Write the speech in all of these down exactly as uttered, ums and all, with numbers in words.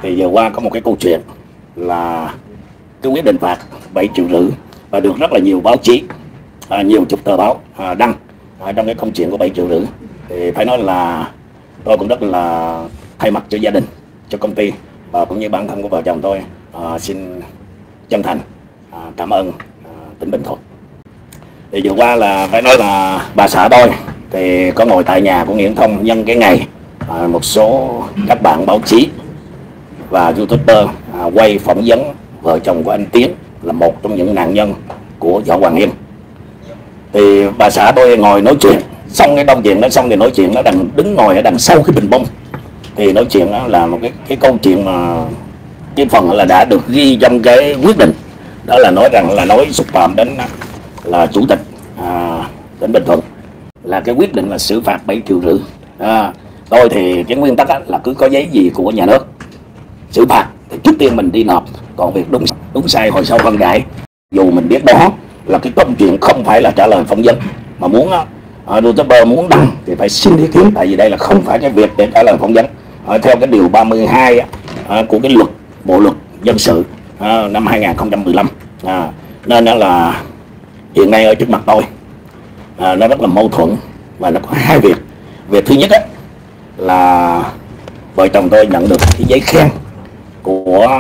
Thì vừa qua có một cái câu chuyện là cái quyết định phạt bảy triệu rưỡi và được rất là nhiều báo chí, à, nhiều chục tờ báo à, đăng à, trong cái câu chuyện của bảy triệu rưỡi. Thì phải nói là tôi cũng rất là thay mặt cho gia đình, cho công ty và cũng như bản thân của vợ chồng tôi à, xin chân thành à, cảm ơn à, tỉnh Bình Thuận. Thì vừa qua là phải nói là bà xã tôi thì có ngồi tại nhà của Nguyễn Thông nhân cái ngày à, một số các bạn báo chí và YouTuber à, quay phỏng vấn vợ chồng của anh Tiến là một trong những nạn nhân của Võ Hoàng Yên. Thì bà xã tôi ngồi nói chuyện, xong cái câu chuyện đó xong thì nói chuyện nó đằng đứng ngồi ở đằng sau cái bình bông. Thì nói chuyện đó là một cái cái câu chuyện mà cái phần là đã được ghi trong cái quyết định, đó là nói rằng là nói xúc phạm đến là chủ tịch à, tỉnh Bình Thuận, là cái quyết định là xử phạt bảy triệu rưỡi. À, tôi thì cái nguyên tắc là cứ có giấy gì của nhà nước xử phạt thì trước tiên mình đi nộp, còn việc đúng đúng sai hồi sau phân giải. Dù mình biết đó là cái câu chuyện không phải là trả lời phỏng vấn, mà muốn uh, YouTuber muốn đăng thì phải xin ý kiến, tại vì đây là không phải cái việc để trả lời phỏng vấn uh, theo cái điều ba mươi hai uh, của cái luật bộ luật dân sự uh, năm hai nghìn không trăm mười lăm. Uh, nên đó là hiện nay ở trước mặt tôi uh, nó rất là mâu thuẫn và nó có hai việc. Việc thứ nhất á, là vợ chồng tôi nhận được cái giấy khen của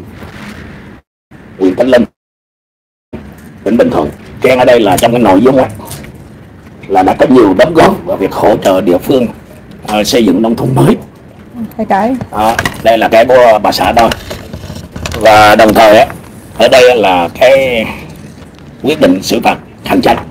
huyện Tánh Linh, tỉnh Bình Thuận. Khen ở đây là trong cái nội dung á, là đã có nhiều đóng góp vào việc hỗ trợ địa phương uh, xây dựng nông thôn mới. Cái cái à, đây là cái của bà xã tôi. Và đồng thời á, ở đây là cái quyết định xử phạt hành chính.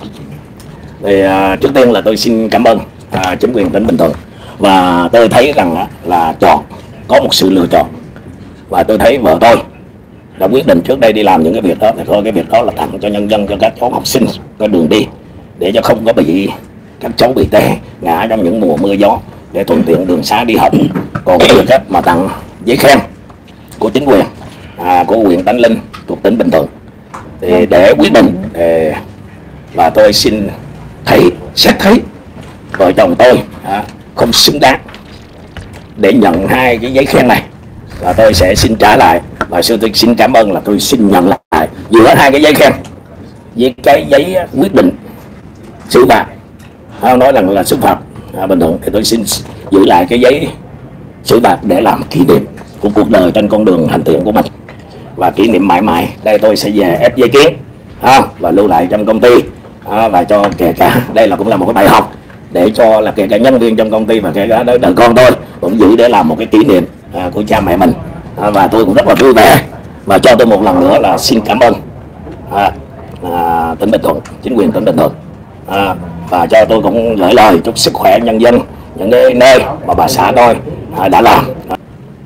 Thì uh, trước tiên là tôi xin cảm ơn uh, chính quyền tỉnh Bình Thuận. Và tôi thấy rằng á, là chọn có một sự lựa chọn. Và tôi thấy vợ tôi đã quyết định trước đây đi làm những cái việc đó, thì thôi cái việc đó là tặng cho nhân dân, cho các cháu học sinh có đường đi, để cho không có bị các cháu bị té ngã trong những mùa mưa gió, để thuận tiện đường xá đi học. Còn cái việc mà tặng giấy khen của chính quyền à, của huyện Tánh Linh thuộc tỉnh Bình Thuận thì để quyết định thì, và tôi xin thấy xét thấy vợ chồng tôi à, không xứng đáng để nhận hai cái giấy khen này, và tôi sẽ xin trả lại. Và tôi xin cảm ơn là tôi xin nhận lại giữa hai cái giấy khen với cái giấy quyết định xử phạt, nói rằng là xử phạt à, Bình Thuận, thì tôi xin giữ lại cái giấy xử phạt để làm kỷ niệm của cuộc đời trên con đường hành thiện của mình, và kỷ niệm mãi mãi. Đây tôi sẽ về ép giấy kiến à, và lưu lại trong công ty à, và cho kể cả đây là cũng là một cái bài học để cho là kể cả nhân viên trong công ty và kể cả đời con tôi cũng giữ để làm một cái kỷ niệm à, của cha mẹ mình. À, và tôi cũng rất là vui vẻ và cho tôi một lần nữa là xin cảm ơn à, à, tỉnh Bình Thuận, chính quyền tỉnh Bình Thuận à, và cho tôi cũng gửi lời chúc sức khỏe nhân dân những cái nơi mà bà xã tôi à, đã làm. À,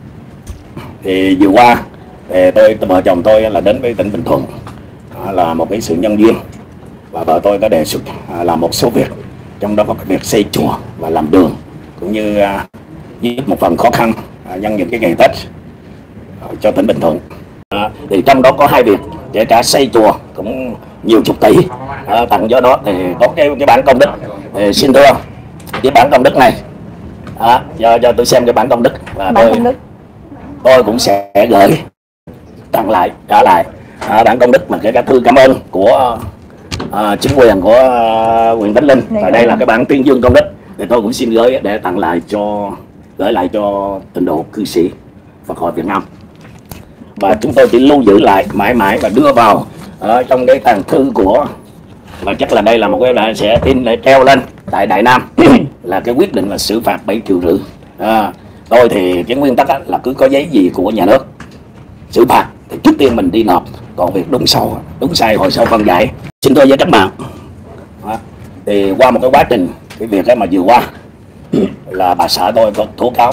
thì vừa qua thì tôi vợ chồng tôi là đến với tỉnh Bình Thuận à, là một cái sự nhân duyên, và vợ tôi có đề xuất à, làm một số việc, trong đó có cái việc xây chùa và làm đường, cũng như à, giúp một phần khó khăn à, nhân những cái ngày Tết cho tỉnh Bình Thuận. À, thì trong đó có hai việc, kể cả xây chùa cũng nhiều chục tỷ à, tặng do đó. Thì có cái cái bản công đức thì xin thưa cái bản công đức này à, cho cho tôi xem cái bản công đức, và tôi công đức. tôi cũng sẽ gửi tặng lại trả lại à, bản công đức, mà kể cả thư cảm ơn của à, chính quyền của à, huyện Tánh Linh. Và đây là cái bản tuyên dương công đức, thì tôi cũng xin gửi để tặng lại cho gửi lại cho tịnh độ cư sĩ Phật hội Việt Nam. Và chúng tôi chỉ lưu giữ lại mãi mãi và đưa vào ở trong cái tàng thư của, và chắc là đây là một cái là sẽ in để treo lên tại Đại Nam là cái quyết định là xử phạt bảy triệu rưỡi. À, tôi thì cái nguyên tắc là cứ có giấy gì của nhà nước xử phạt thì trước tiên mình đi nộp, còn việc đúng sau đúng sai hồi sau phân giải. Xin thưa với các bạn à, thì qua một cái quá trình cái việc ấy mà vừa qua là bà xã tôi có tố cáo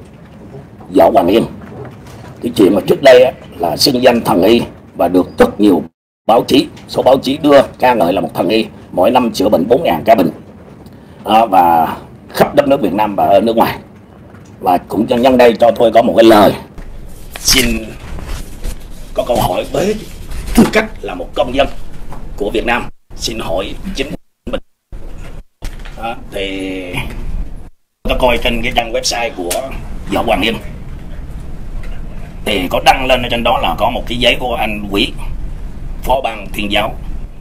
Võ Hoàng Yên cái chuyện mà trước đây á, là xưng danh thần y và được rất nhiều báo chí, số báo chí đưa ca ngợi là một thần y, mỗi năm chữa bệnh bốn nghìn ca bệnh à, và khắp đất nước Việt Nam và ở nước ngoài. Và cũng nhân đây cho tôi có một cái lời xin có câu hỏi với tư cách là một công dân của Việt Nam, xin hỏi chính mình à, thì tôi coi trên cái trang website của Võ Hoàng Yên thì có đăng lên ở trên đó là có một cái giấy của anh Quý, phó ban tuyên giáo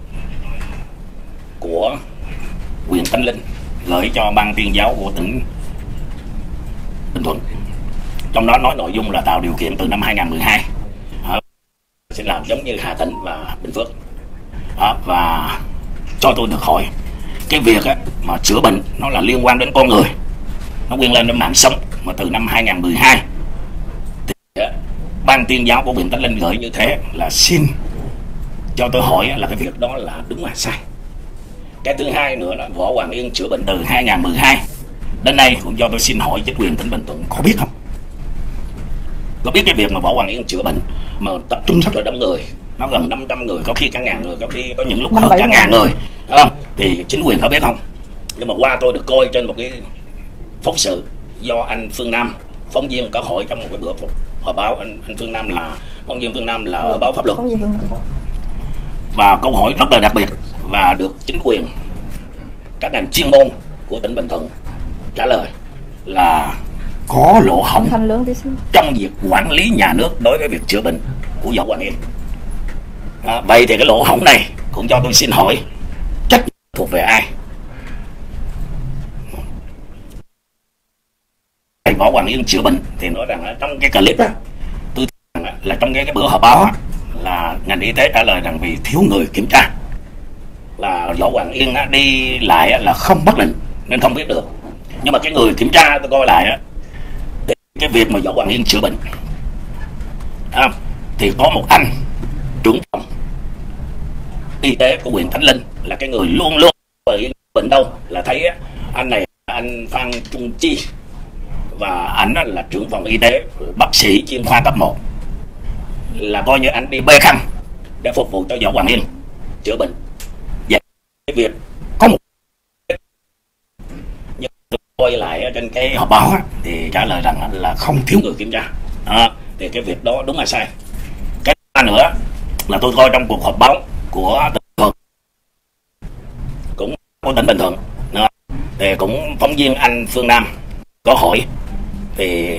của huyện Tánh Linh, gửi cho ban tuyên giáo của tỉnh Bình Thuận. Trong đó nói nội dung là tạo điều kiện từ năm hai nghìn không trăm mười hai sẽ làm giống như Hà Tĩnh và Bình Phước. Đó, và cho tôi được hỏi cái việc á, mà chữa bệnh nó là liên quan đến con người, nó liên quan đến mạng sống, mà từ năm hai nghìn không trăm mười hai thì á, ban tuyên giáo của huyện Tánh Linh gửi như thế, là xin cho tôi hỏi á, là cái việc đó là đúng hay sai. Cái thứ hai nữa là Võ Hoàng Yên chữa bệnh từ hai nghìn không trăm mười hai đến nay, cũng cho tôi xin hỏi chính quyền tỉnh Bình Thuận có biết không, có biết cái việc mà Võ Hoàng Yên chữa bệnh mà tập trung rất là đông người, nó gần năm trăm người, có khi cả ngàn người, có khi có những lúc hơn cả ngàn người, đúng không? Thì chính quyền có biết không? Nhưng mà qua tôi được coi trên một cái phóng sự do anh Phương Nam, phóng viên có hỏi trong một cái bữa họp báo. anh, anh Phương Nam là phóng viên Phương Nam là ở báo Pháp Luật, và câu hỏi rất là đặc biệt và được chính quyền, các ngành chuyên môn của tỉnh Bình Thuận trả lời là có lỗ hổng trong việc quản lý nhà nước đối với việc chữa bệnh của Võ Hoàng Yên. À, vậy thì cái lỗ hổng này cũng cho tôi xin hỏi trách nhiệm thuộc về ai? Võ Hoàng Yên chữa bệnh thì nói rằng trong cái clip đó, tôi rằng là trong cái, cái bữa họp báo đó, là ngành y tế trả lời rằng vì thiếu người kiểm tra, là Võ Hoàng Yên đi lại là không bắt định nên không biết được. Nhưng mà cái người kiểm tra tôi coi lại thì cái việc mà Võ Hoàng Yên chữa bệnh à, thì có một anh trưởng phòng y tế của huyện Tánh Linh là cái người luôn luôn bệnh đâu là thấy anh này, anh Phan Trung Chi, và anh là trưởng phòng y tế bác sĩ chuyên khoa cấp một, là coi như anh đi bê khăn để phục vụ cho Võ Hoàng Yên chữa bệnh. Vậy cái việc có một nhưng tôi coi lại trên cái họp báo thì trả lời rằng là không thiếu người kiểm tra. À, thì cái việc đó đúng là sai. Cái nữa là tôi coi trong cuộc họp báo của tỉnh Bình Thuận, cũng của tỉnh Bình Thuận, à, thì cũng phóng viên anh Phương Nam có hỏi thì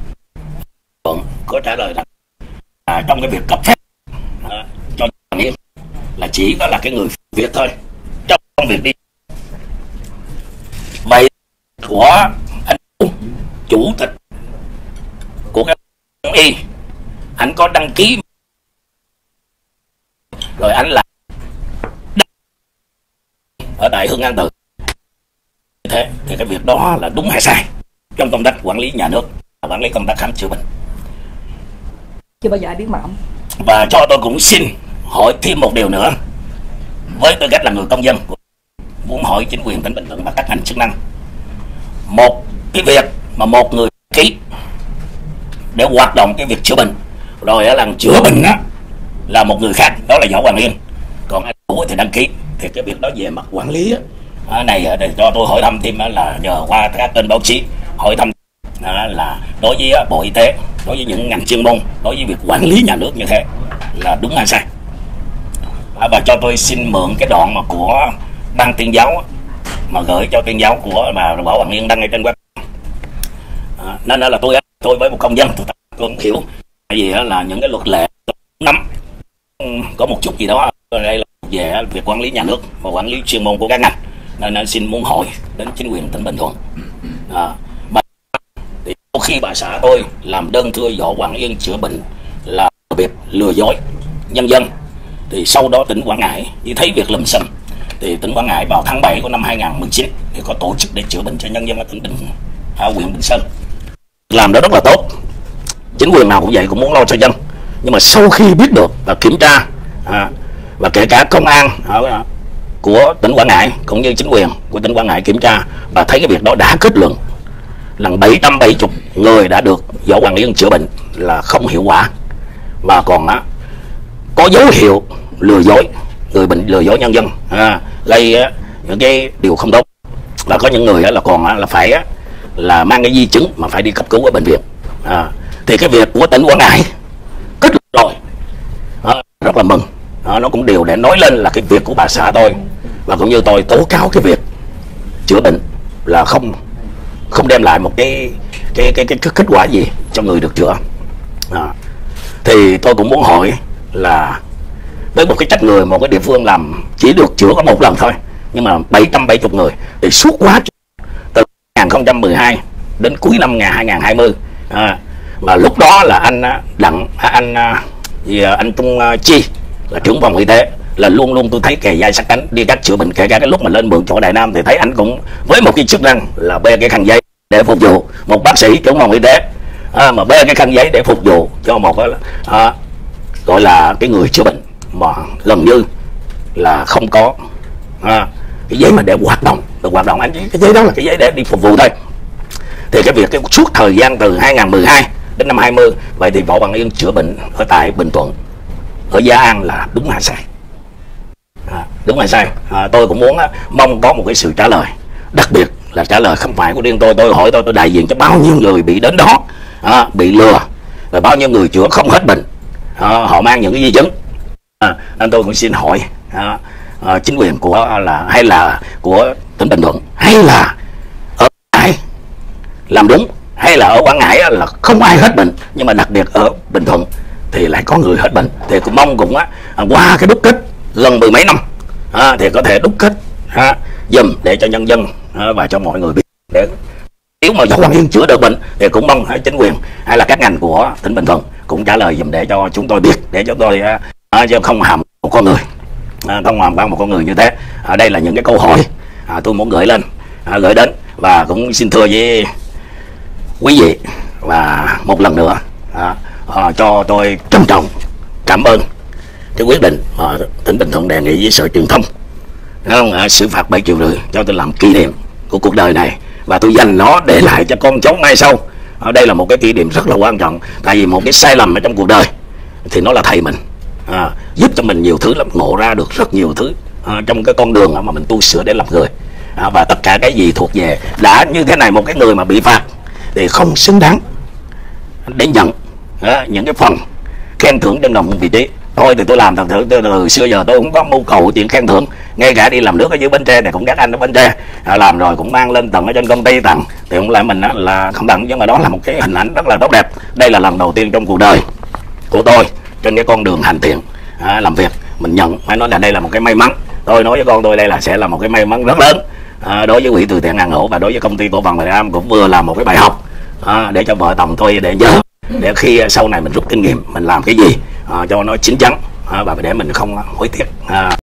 có trả lời rằng à, trong cái việc cấp phép à, cho Hoàng Yên là chỉ có là cái người Việt thôi trong công việc đi. Vậy của anh chủ tịch của cái y, anh có đăng ký rồi anh là ở tại Hưng An Tự, thế thì cái việc đó là đúng hay sai trong công tác quản lý nhà nước, quản lý công tác khám chữa bệnh? Chưa bao giờ ai biết mỏng. Và cho tôi cũng xin hỏi thêm một điều nữa, với tư cách là người công dân, muốn hỏi chính quyền tỉnh Bình Thuận và các ngành chức năng, một cái việc mà một người ký để hoạt động cái việc chữa bệnh, rồi là chữa bệnh đó là một người khác, đó là Võ Hoàng Yên, còn anh Vũ thì đăng ký, thì cái việc đó về mặt quản lý á, này để cho tôi hỏi thăm thêm là nhờ qua các kênh báo chí hỏi thăm là đối với Bộ Y tế, đối với những ngành chuyên môn, đối với việc quản lý nhà nước như thế là đúng hay sai. Và cho tôi xin mượn cái đoạn mà của ban tuyên giáo mà gửi cho tuyên giáo của mà Võ Hoàng Yên đăng ngay trên web. À, nên là tôi tôi với một công dân tôi, tôi không hiểu tại vì là những cái luật lệ nắm có một chút gì đó đây là về việc quản lý nhà nước và quản lý chuyên môn của các ngành, nên, nên xin muốn hỏi đến chính quyền tỉnh Bình Thuận. À, bà, thì khi bà xã tôi làm đơn thưa Võ Hoàng Yên chữa bệnh là việc lừa dối nhân dân, thì sau đó tỉnh Quảng Ngãi chỉ thấy việc lùm xùm, thì tỉnh Quảng Ngãi vào tháng bảy của năm hai nghìn không trăm mười chín thì có tổ chức để chữa bệnh cho nhân dân ở tỉnh Bình ở huyện Bình Sơn, làm đó rất là tốt. Chính quyền nào cũng vậy, cũng muốn lo cho dân, nhưng mà sau khi biết được và kiểm tra à, và kể cả công an ở, của tỉnh Quảng Ngãi cũng như chính quyền của tỉnh Quảng Ngãi kiểm tra và thấy cái việc đó đã kết luận là bảy trăm bảy mươi người đã được Võ Hoàng Yên chữa bệnh là không hiệu quả, và còn á, có dấu hiệu lừa dối người bệnh, lừa dối nhân dân, à, gây á, những cái điều không tốt, và có những người á, là còn á, là phải á, là mang cái di chứng mà phải đi cấp cứu ở bệnh viện. À, thì cái việc của tỉnh Quảng Ngãi kết luận rồi, à, rất là mừng. À, nó cũng điều để nói lên là cái việc của bà xã tôi và cũng như tôi tố cáo cái việc chữa bệnh là không không đem lại một cái cái cái, cái, cái kết quả gì cho người được chữa. À, Thì tôi cũng muốn hỏi là với một cái trách người, một cái địa phương làm chỉ được chữa có một lần thôi, nhưng mà bảy trăm bảy mươi người thì suốt quá từ hai nghìn không trăm mười hai đến cuối năm hai nghìn không trăm hai mươi. À, và lúc đó là anh đặng anh gì anh Trung Chi là trưởng phòng y tế, là luôn luôn tôi thấy kề vai sát cánh đi cách chữa bệnh. Kể cả cái lúc mà lên mượn chỗ Đại Nam thì thấy anh cũng với một cái chức năng là bê cái khăn giấy để phục vụ một bác sĩ trưởng phòng y tế, à, mà bê cái khăn giấy để phục vụ cho một à, gọi là cái người chữa bệnh mà gần như là không có à, cái giấy mà để hoạt động được hoạt động anh cái giấy đó là cái giấy để đi phục vụ thôi. Thì cái việc cái suốt thời gian từ hai nghìn không trăm mười hai đến năm hai mươi, vậy thì Võ Văn Yên chữa bệnh ở tại Bình Thuận, ở Gia An là đúng hay sai? À, đúng hay sai? À, tôi cũng muốn á, mong có một cái sự trả lời, đặc biệt là trả lời không phải của riêng tôi. Tôi hỏi tôi tôi đại diện cho bao nhiêu người bị đến đó, à, bị lừa, rồi bao nhiêu người chữa không hết bệnh, à, họ mang những cái di chứng. À, nên tôi cũng xin hỏi à, à, chính quyền của là hay là của tỉnh Bình Thuận, hay là ở Ngãi làm đúng, hay là ở Quảng Ngãi là không ai hết bệnh, nhưng mà đặc biệt ở Bình Thuận thì lại có người hết bệnh. Thì cũng mong cũng á, qua cái đúc kết gần mười mấy năm à, thì có thể đúc kết à, dùm để cho nhân dân à, và cho mọi người biết, để nếu mà Võ Văn Yên chữa được bệnh thì cũng mong à, chính quyền hay là các ngành của tỉnh Bình Thuận cũng trả lời dùm để cho chúng tôi biết, để cho tôi à, à, chứ không hàm một con người, à, không hàm quan một con người như thế. À, đây là những cái câu hỏi à, tôi muốn gửi lên à, gửi đến, và cũng xin thưa với quý vị và một lần nữa à, à, cho tôi trân trọng cảm ơn cái quyết định mà tỉnh Bình Thuận đề nghị với Sở Truyền thông không, à, xử phạt bảy triệu rưỡi cho tôi làm kỷ niệm của cuộc đời này, và tôi dành nó để lại cho con cháu mai sau. À, đây là một cái kỷ niệm rất là quan trọng, tại vì một cái sai lầm ở trong cuộc đời thì nó là thầy mình, à, giúp cho mình nhiều thứ lắm, ngộ ra được rất nhiều thứ à, trong cái con đường mà mình tu sửa để làm người. À, và tất cả cái gì thuộc về đã như thế này, một cái người mà bị phạt thì không xứng đáng để nhận à, những cái phần khen thưởng trong đồng vị trí. Thôi thì tôi làm thật sự từ, từ xưa giờ tôi cũng có mưu cầu chuyện khen thưởng, ngay cả đi làm nước ở dưới Bến Tre này cũng các anh ở Bến Tre à, làm rồi cũng mang lên tầng ở trên công ty tặng, thì cũng lại mình á, là không tặng, nhưng mà đó là một cái hình ảnh rất là tốt đẹp. Đây là lần đầu tiên trong cuộc đời của tôi trên cái con đường hành thiện à, làm việc mình nhận, phải nói là đây là một cái may mắn. Tôi nói với con tôi đây là sẽ là một cái may mắn rất lớn à, đối với quỹ từ thiện An Hữu và đối với công ty cổ phần Đại Nam, cũng vừa là một cái bài học à, để cho vợ chồng tôi để nhớ, để khi sau này mình rút kinh nghiệm mình làm cái gì à, cho nó chín chắn à, và để mình không hối tiếc à.